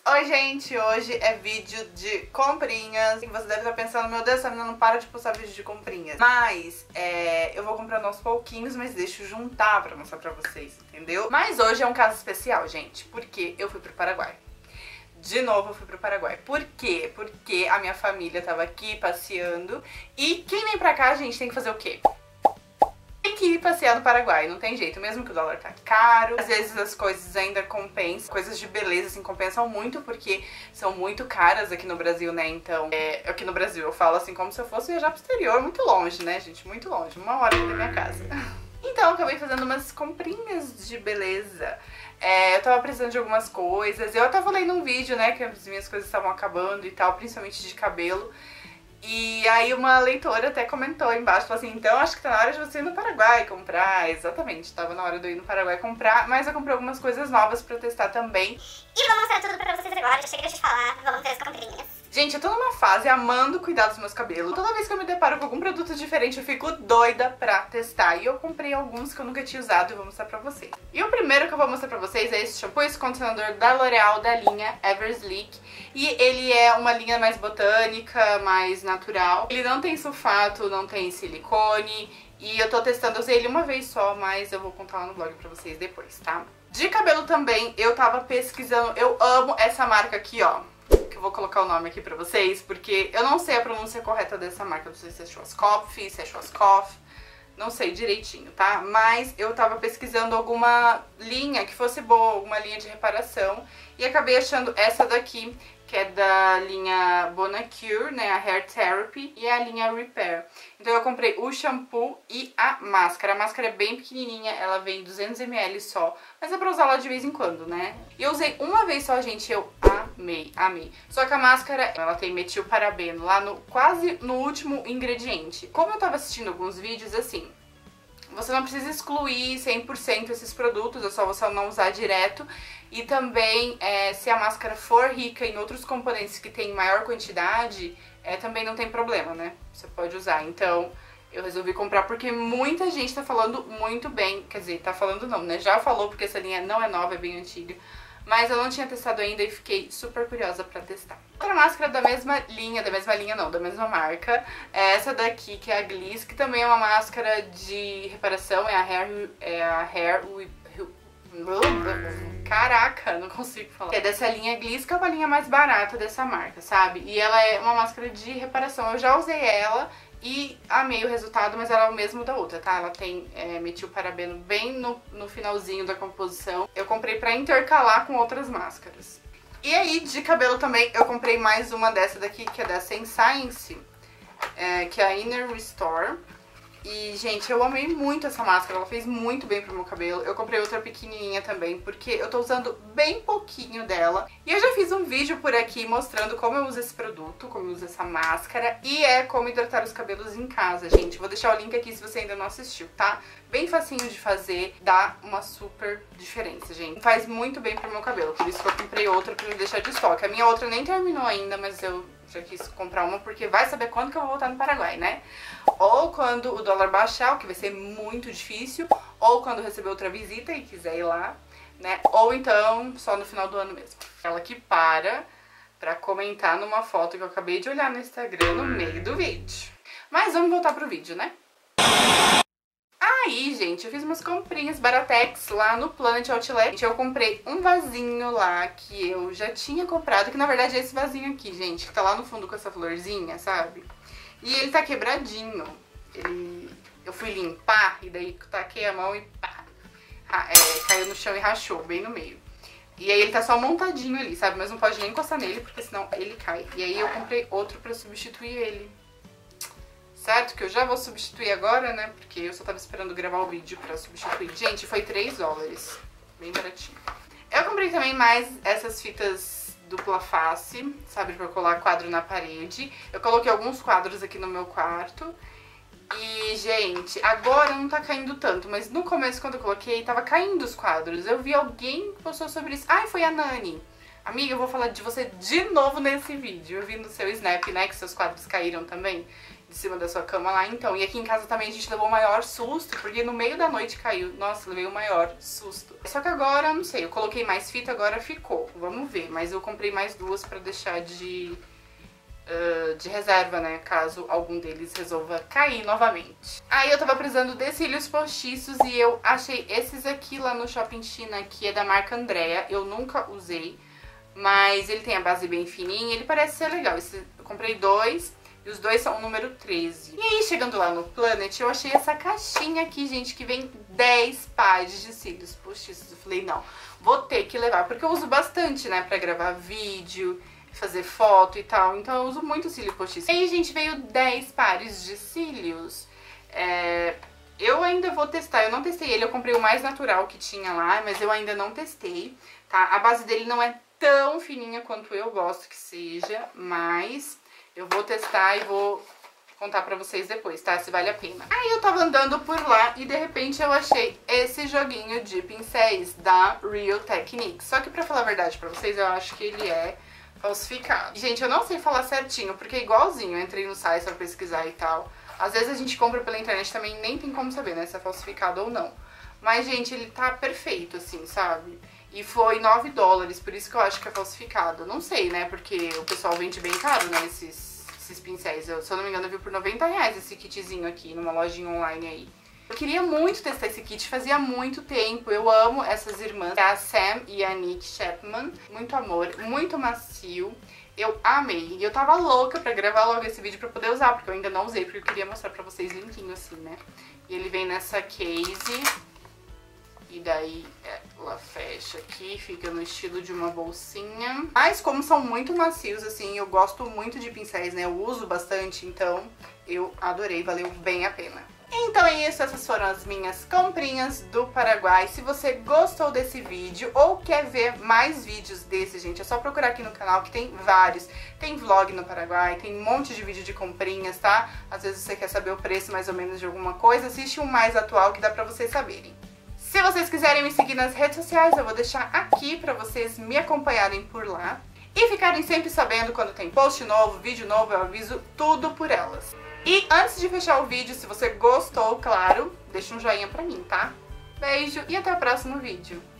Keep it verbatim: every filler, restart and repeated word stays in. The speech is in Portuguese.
Oi gente, hoje é vídeo de comprinhas. E você deve estar pensando, meu Deus, essa menina não para de postar vídeo de comprinhas. Mas é, eu vou comprando aos pouquinhos, mas deixo juntar pra mostrar pra vocês, entendeu? Mas hoje é um caso especial, gente, porque eu fui pro Paraguai. De novo eu fui pro Paraguai. Por quê? Porque a minha família tava aqui passeando. E quem vem pra cá, a gente tem que fazer o quê? Tem que ir passear no Paraguai, não tem jeito, mesmo que o dólar tá caro. Às vezes as coisas ainda compensam, coisas de beleza assim compensam muito, porque são muito caras aqui no Brasil, né? Então, é, aqui no Brasil eu falo assim como se eu fosse viajar pro exterior, muito longe, né, gente? Muito longe, uma hora da minha casa. Então eu acabei fazendo umas comprinhas de beleza. É, eu tava precisando de algumas coisas, eu tava lendo um vídeo, né, que as minhas coisas estavam acabando e tal, principalmente de cabelo. E aí uma leitora até comentou embaixo, falou assim, então acho que tá na hora de você ir no Paraguai comprar. Exatamente, tava na hora de eu ir no Paraguai comprar, mas eu comprei algumas coisas novas pra testar também. E vou mostrar tudo pra vocês agora, já chega de falar, vamos ver as comprinhas. Gente, eu tô numa fase amando cuidar dos meus cabelos. Toda vez que eu me deparo com algum produto diferente, eu fico doida pra testar. E eu comprei alguns que eu nunca tinha usado e vou mostrar pra vocês. E o primeiro que eu vou mostrar pra vocês é esse shampoo, esse condicionador da L'Oréal, da linha Eversleek. E ele é uma linha mais botânica, mais natural. Ele não tem sulfato, não tem silicone. E eu tô testando, eu usei ele uma vez só, mas eu vou contar lá no blog pra vocês depois, tá? De cabelo também, eu tava pesquisando, eu amo essa marca aqui, ó. Que eu vou colocar o nome aqui pra vocês, porque eu não sei a pronúncia correta dessa marca. Não sei se é Schwarzkopf, se é Schwarzkopf, não sei direitinho, tá? Mas eu tava pesquisando alguma linha que fosse boa, alguma linha de reparação, e acabei achando essa daqui, que é da linha Bonacure, né, a Hair Therapy, e a linha Repair. Então eu comprei o shampoo e a máscara. A máscara é bem pequenininha, ela vem duzentos mililitros só, mas é pra usar lá de vez em quando, né? E eu usei uma vez só, gente, eu amei, amei. Só que a máscara, ela tem metilparabeno lá no quase no último ingrediente. Como eu tava assistindo alguns vídeos, assim, você não precisa excluir cem por cento esses produtos, é só você não usar direto. E também, é, se a máscara for rica em outros componentes que tem maior quantidade, é, também não tem problema, né? Você pode usar. Então, eu resolvi comprar porque muita gente tá falando muito bem. Quer dizer, tá falando não, né? Já falou, porque essa linha não é nova, é bem antiga. Mas eu não tinha testado ainda e fiquei super curiosa pra testar. Outra máscara da mesma linha, da mesma linha não, da mesma marca, é essa daqui, que é a Gliss, que também é uma máscara de reparação, é a Hair... É a Hair... Caraca, não consigo falar. É dessa linha Gliss, que é uma linha mais barata dessa marca, sabe? E ela é uma máscara de reparação. Eu já usei ela e amei o resultado, mas ela é o mesmo da outra, tá? Ela tem é, metilparabeno bem no, no finalzinho da composição. Eu comprei pra intercalar com outras máscaras. E aí, de cabelo também, eu comprei mais uma dessa daqui, que é da Senscience, é, que é a Inner Restore. E, gente, eu amei muito essa máscara, ela fez muito bem pro meu cabelo. Eu comprei outra pequenininha também, porque eu tô usando bem pouquinho dela. E eu já fiz um vídeo por aqui mostrando como eu uso esse produto, como eu uso essa máscara. E é como hidratar os cabelos em casa, gente. Vou deixar o link aqui se você ainda não assistiu, tá? Bem facinho de fazer, dá uma super diferença, gente. Faz muito bem pro meu cabelo, por isso que eu comprei outra pra me deixar de estoque. A minha outra nem terminou ainda, mas eu já quis comprar uma porque vai saber quando que eu vou voltar no Paraguai, né? Ou quando o dólar baixar, o que vai ser muito difícil, ou quando receber outra visita e quiser ir lá, né? Ou então só no final do ano mesmo. Ela que para pra comentar numa foto que eu acabei de olhar no Instagram no meio do vídeo. Mas vamos voltar pro vídeo, né? Aí, gente, eu fiz umas comprinhas baratex lá no Planet Outlet. Eu comprei um vasinho lá que eu já tinha comprado, que na verdade é esse vasinho aqui, gente, que tá lá no fundo com essa florzinha, sabe? E ele tá quebradinho. Ele... Eu fui limpar e daí taquei a mão e pá, é, caiu no chão e rachou bem no meio. E aí ele tá só montadinho ali, sabe? Mas não pode nem encostar nele, porque senão ele cai. E aí eu comprei outro pra substituir ele. Certo? Que eu já vou substituir agora, né? Porque eu só tava esperando gravar o vídeo pra substituir. Gente, foi três dólares. Bem baratinho. Eu comprei também mais essas fitas dupla face, sabe? Pra colar quadro na parede. Eu coloquei alguns quadros aqui no meu quarto. E, gente, agora não tá caindo tanto. Mas no começo, quando eu coloquei, tava caindo os quadros. Eu vi alguém que postou sobre isso. Ai, foi a Nani. Amiga, eu vou falar de você de novo nesse vídeo. Eu vi no seu Snap, né? Que seus quadros caíram também. de cima da sua cama lá, então. E aqui em casa também a gente levou o maior susto, porque no meio da noite caiu. Nossa, levei o maior susto. Só que agora, não sei, eu coloquei mais fita, agora ficou. Vamos ver, mas eu comprei mais duas pra deixar de... Uh, de reserva, né, caso algum deles resolva cair novamente. Aí eu tava precisando de cílios postiços e eu achei esses aqui lá no Shopping China, que é da marca Andrea. Eu nunca usei, mas ele tem a base bem fininha, ele parece ser legal. Esse, eu comprei dois e os dois são o número treze. E aí, chegando lá no Planet, eu achei essa caixinha aqui, gente, que vem dez pares de cílios postiços. Eu falei, não, vou ter que levar, porque eu uso bastante, né, pra gravar vídeo, fazer foto e tal, então eu uso muito cílio postiço. E aí, gente, veio dez pares de cílios. É, eu ainda vou testar, eu não testei ele, eu comprei o mais natural que tinha lá, mas eu ainda não testei, tá? A base dele não é tão fininha quanto eu gosto que seja, mas eu vou testar e vou contar pra vocês depois, tá? Se vale a pena. Aí eu tava andando por lá e de repente eu achei esse joguinho de pincéis da Real Techniques. Só que pra falar a verdade pra vocês, eu acho que ele é falsificado. Gente, eu não sei falar certinho, porque é igualzinho, eu entrei no site pra pesquisar e tal. Às vezes a gente compra pela internet também, nem tem como saber, né, se é falsificado ou não. Mas, gente, ele tá perfeito, assim, sabe? E foi nove dólares, por isso que eu acho que é falsificado. Não sei, né, porque o pessoal vende bem caro, né, esses, esses pincéis. Eu, se eu não me engano, eu vi por noventa reais esse kitzinho aqui, numa lojinha online aí. Eu queria muito testar esse kit, fazia muito tempo. Eu amo essas irmãs, a Sam e a Nick Chapman. Muito amor, muito macio. Eu amei. E eu tava louca pra gravar logo esse vídeo pra poder usar, porque eu ainda não usei, porque eu queria mostrar pra vocês limpinho assim, né? E ele vem nessa case. E daí ela fecha aqui, fica no estilo de uma bolsinha. Mas como são muito macios, assim, eu gosto muito de pincéis, né? Eu uso bastante, então eu adorei, valeu bem a pena. Então é isso, essas foram as minhas comprinhas do Paraguai. Se você gostou desse vídeo ou quer ver mais vídeos desse, gente, é só procurar aqui no canal que tem vários. Tem vlog no Paraguai, tem um monte de vídeo de comprinhas, tá? Às vezes você quer saber o preço mais ou menos de alguma coisa, assiste um mais atual que dá pra vocês saberem. Se vocês quiserem me seguir nas redes sociais, eu vou deixar aqui pra vocês me acompanharem por lá. E ficarem sempre sabendo quando tem post novo, vídeo novo, eu aviso tudo por elas. E antes de fechar o vídeo, se você gostou, claro, deixa um joinha pra mim, tá? Beijo e até o próximo vídeo.